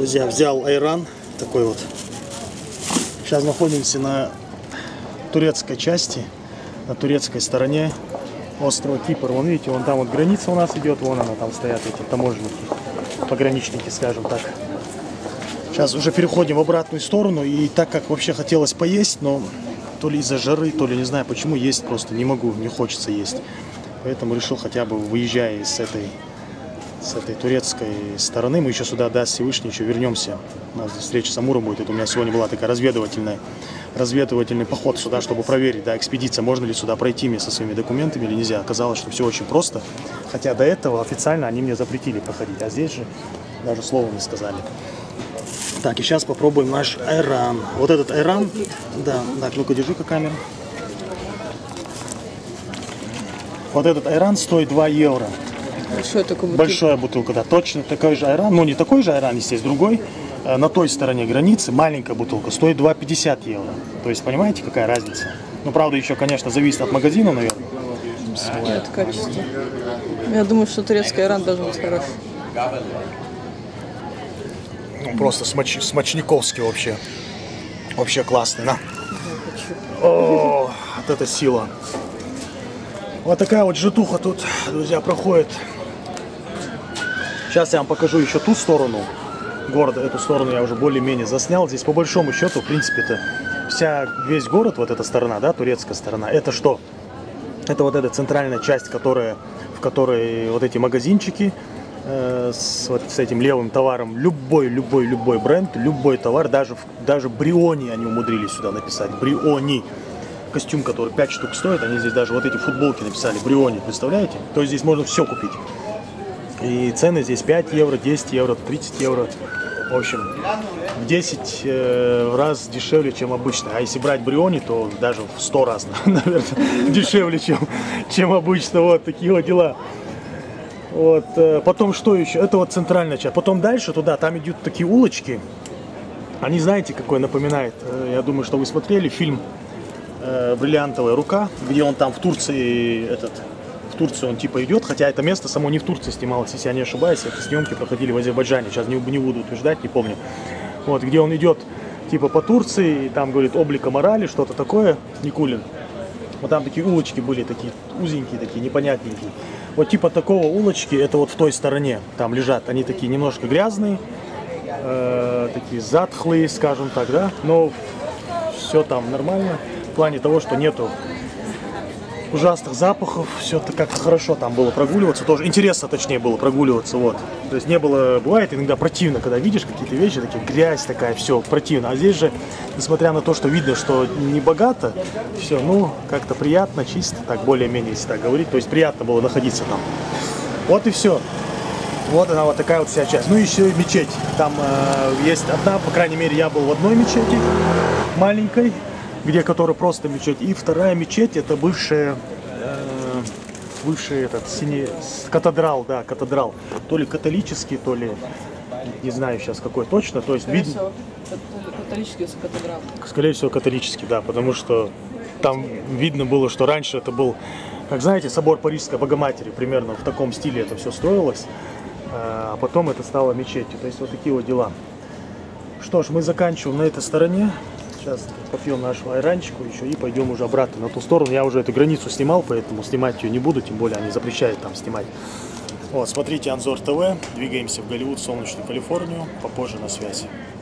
Друзья, взял айран такой вот. Сейчас находимся на турецкой части, на турецкой стороне острова Кипр. Вон видите, вон там вот граница у нас идет, вон она, там стоят эти таможенники, пограничники, скажем так. Сейчас уже переходим в обратную сторону, и так как вообще хотелось поесть, но то ли из-за жары, то ли не знаю почему, есть просто не могу, не хочется есть. Поэтому решил хотя бы, выезжая с этой турецкой стороны, мы еще сюда, даст Всевышний, еще вернемся. У нас встреча с Амуром будет. Это у меня сегодня была такая разведывательный поход сюда, чтобы проверить, да, экспедиция, можно ли сюда пройти мне со своими документами или нельзя. Оказалось, что все очень просто. Хотя до этого официально они мне запретили проходить, а здесь же даже слова не сказали. Так, и сейчас попробуем наш айран. Вот этот айран, да, так, ну-ка держи-ка камеру. Вот этот айран стоит 2 евро. Большая бутылка, да, точно такой же айран, но не такой же айран, естественно, другой. На той стороне границы маленькая бутылка стоит 2,50 евро. То есть, понимаете, какая разница? Ну, правда, еще, конечно, зависит от магазина, наверное. Нет, качество. Я думаю, что турецкий айран должен быть хороший. Ну, просто смачниковский вообще. Вообще классный, да? О, вот это сила. Вот такая вот житуха тут, друзья, проходит. Сейчас я вам покажу еще ту сторону города. Эту сторону я уже более-менее заснял. Здесь по большому счету, в принципе-то, весь город, вот эта сторона, да, турецкая сторона, это что? Это вот эта центральная часть, в которой вот эти магазинчики с этим левым товаром. Любой бренд, любой товар, даже Бриони они умудрились сюда написать. Бриони. Костюм, который 5 штук стоит, они здесь даже вот эти футболки написали Бриони, представляете? То есть здесь можно все купить. И цены здесь 5 евро, 10 евро, 30 евро. В общем, в 10 раз дешевле, чем обычно. А если брать Бриони, то даже в 100 раз, наверное, дешевле, чем обычно. Вот такие вот дела. Вот. Потом что еще? Это вот центральная часть. Потом дальше туда, там идут такие улочки. Они, знаете, какой напоминает? Я думаю, что вы смотрели фильм «Бриллиантовая рука», где он там в Турции он типа идет, хотя это место само не в Турции снималось, если я не ошибаюсь, это съемки проходили в Азербайджане, сейчас не буду утверждать, не помню. Вот, где он идет типа по Турции, и там говорит облика морали, что-то такое, Никулин. Вот там такие улочки были, такие узенькие, такие непонятненькие. Вот типа такого улочки, это вот в той стороне, там лежат, они такие немножко грязные, такие затхлые, скажем так, да, но все там нормально. В плане того, что нету ужасных запахов, все это как-то хорошо там было прогуливаться, тоже интересно, точнее, было прогуливаться, вот. То есть не было, бывает иногда противно, когда видишь какие-то вещи, такие грязь такая, все противно. А здесь же, несмотря на то, что видно, что не богато, все, ну, как-то приятно, чисто, так более-менее, если так говорить, то есть приятно было находиться там. Вот и все. Вот она, вот такая вот вся часть. Ну, еще и мечеть. Там есть одна, по крайней мере, я был в одной мечети, маленькой, которая просто мечеть. И вторая мечеть, это бывший катедрал, да, катедрал. То ли католический, то ли, не знаю сейчас какой точно. То есть скорее всего, католический катедрал. Скорее всего, католический, да, потому что там видно было, что раньше это был, как знаете, собор Парижской Богоматери, примерно в таком стиле это все строилось. А потом это стало мечетью. То есть вот такие вот дела. Что ж, мы заканчиваем на этой стороне. Сейчас попьем нашу айранчику еще и пойдем уже обратно на ту сторону. Я уже эту границу снимал, поэтому снимать ее не буду, тем более они запрещают там снимать. Вот, смотрите Анзор ТВ, двигаемся в Голливуд, солнечную Калифорнию, попозже на связи.